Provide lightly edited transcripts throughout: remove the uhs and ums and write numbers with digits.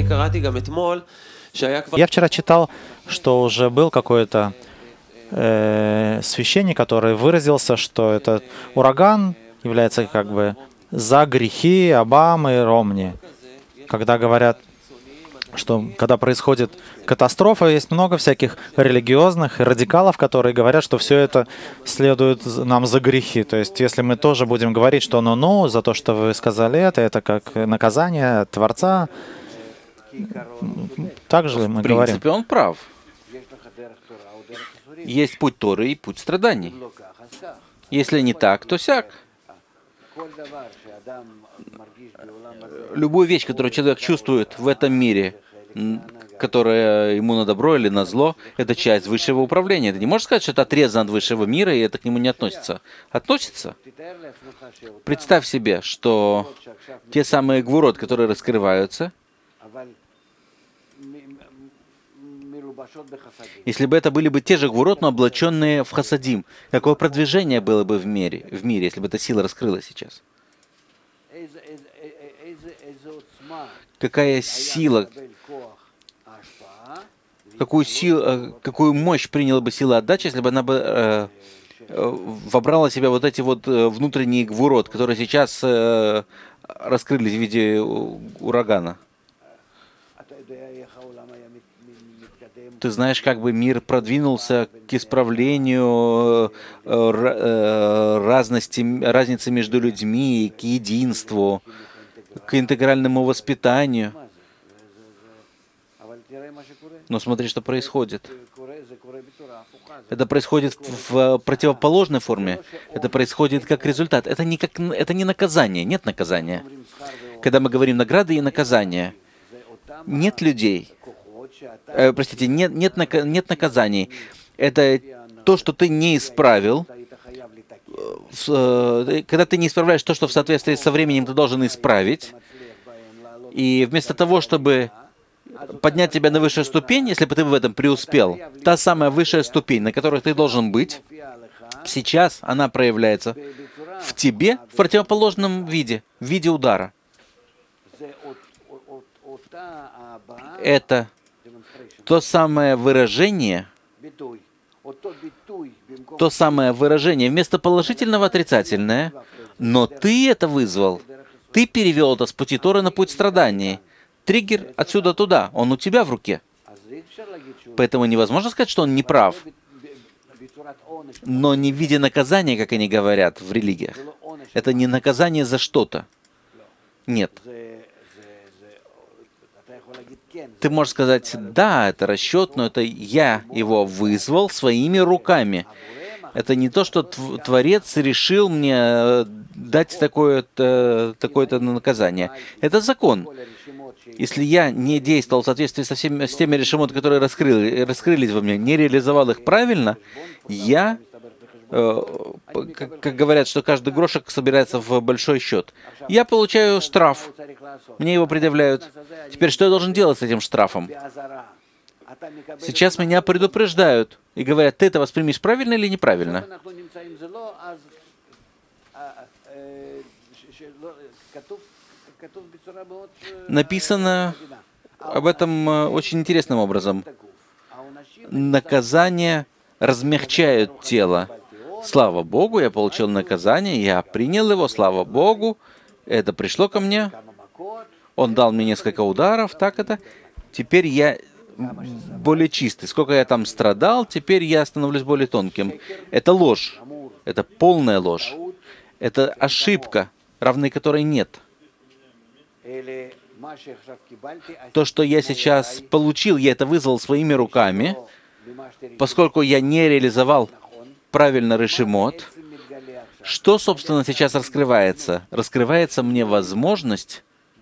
Я вчера читал, что уже был какой-то священник, который выразился, что этот ураган является как бы за грехи Обамы и Ромни. Когда говорят, что когда происходит катастрофа, есть много всяких религиозных радикалов, которые говорят, что все это следует нам за грехи. То есть, если мы тоже будем говорить, что ну-ну, за то, что вы сказали это как наказание от Творца, так же мы говорим. В принципе, он прав. Есть путь Торы и путь страданий. Если не так, то сяк. Любую вещь, которую человек чувствует в этом мире, которая ему на добро или на зло, это часть высшего управления. Ты не можешь сказать, что это отрезано от высшего мира, и это к нему не относится. Относится. Представь себе, что те самые гвурот, которые раскрываются, если бы это были бы те же гвурот, но облаченные в хасадим, какое продвижение было бы в мире, если бы эта сила раскрылась сейчас? Какая сила, какую мощь приняла бы сила отдачи, если бы она бы вобрала в себя вот эти вот внутренние гвурот, которые сейчас раскрылись в виде урагана? Ты знаешь, как бы мир продвинулся к исправлению разницы между людьми, к единству, к интегральному воспитанию. Но смотри, что происходит. Это происходит в противоположной форме. Это происходит как результат. Это не наказание. Нет наказания. Когда мы говорим награды и наказания, нет людей. Простите, нет наказаний. Это то, что ты не исправил. Когда ты не исправляешь то, что в соответствии со временем ты должен исправить, и вместо того, чтобы поднять тебя на высшую ступень, если бы ты в этом преуспел, та самая высшая ступень, на которой ты должен быть, сейчас она проявляется в тебе в противоположном виде, в виде удара. Это то самое выражение, вместо положительного отрицательное, но ты это вызвал. Ты перевел это с пути Торы на путь страданий. Триггер отсюда туда, он у тебя в руке. Поэтому невозможно сказать, что он не прав. Но не в виде наказания, как они говорят в религиях. Это не наказание за что-то. Нет. Ты можешь сказать, да, это расчет, но это я его вызвал своими руками. Это не то, что Творец решил мне дать такое-то наказание. Это закон. Если я не действовал в соответствии с теми решимот, которые раскрылись во мне, не реализовал их правильно, я, как говорят, что каждый грошек собирается в большой счет, я получаю штраф. Мне его предъявляют. Теперь что я должен делать с этим штрафом? Сейчас меня предупреждают и говорят, ты это воспримешь правильно или неправильно? Написано об этом очень интересным образом. Наказания размягчают тело. Слава Богу, я получил наказание, я принял его, слава Богу, это пришло ко мне. Он дал мне несколько ударов, так это. Теперь я более чистый. Сколько я там страдал, теперь я становлюсь более тонким. Это ложь. Это полная ложь. Это ошибка, равной которой нет. То, что я сейчас получил, я это вызвал своими руками, поскольку я не реализовал правильно решимот. Что, собственно, сейчас раскрывается? Раскрывается мне возможность,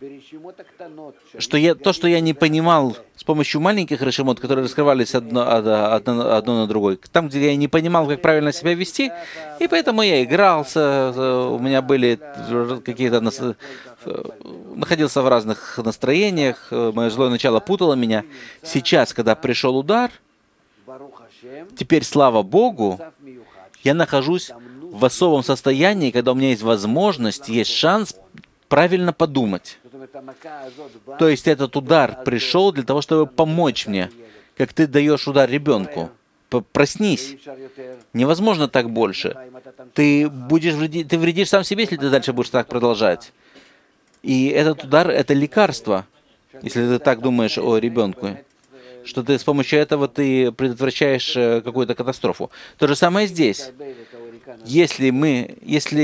то, что я не понимал с помощью маленьких решимот, которые раскрывались одно на другой, там, где я не понимал, как правильно себя вести, и поэтому я игрался, у меня были какие-то... находился в разных настроениях, мое злое начало путало меня. Сейчас, когда пришел удар, теперь, слава Богу, я нахожусь в особом состоянии, когда у меня есть возможность, есть шанс правильно подумать. То есть этот удар пришел для того, чтобы помочь мне, как ты даешь удар ребенку. Проснись. Невозможно так больше. Ты вредишь сам себе, если ты дальше будешь так продолжать. И этот удар — это лекарство, если ты так думаешь о ребенку, что ты с помощью этого ты предотвращаешь какую-то катастрофу. То же самое здесь. Если мы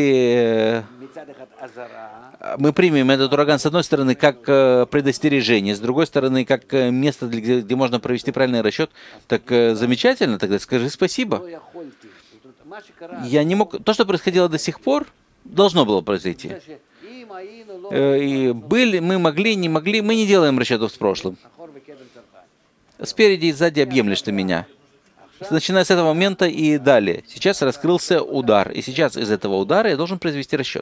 примем этот ураган, с одной стороны, как предостережение, с другой стороны, как место, где можно провести правильный расчет, так замечательно, тогда скажи спасибо. Я не мог... То, что происходило до сих пор, должно было произойти. И мы могли, не могли, мы не делаем расчетов с прошлым. Спереди и сзади объемлешь ты меня. Начиная с этого момента и далее. Сейчас раскрылся удар, и сейчас из этого удара я должен произвести расчет.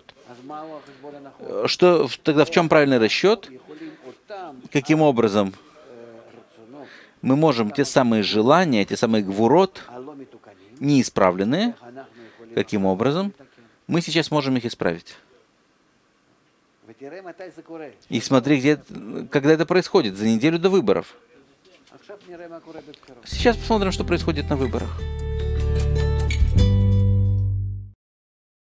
Что тогда в чем правильный расчет? Каким образом мы можем те самые желания, те самые гвурот, неисправленные, каким образом мы сейчас можем их исправить? И смотри, когда это происходит, за неделю до выборов. Сейчас посмотрим, что происходит на выборах.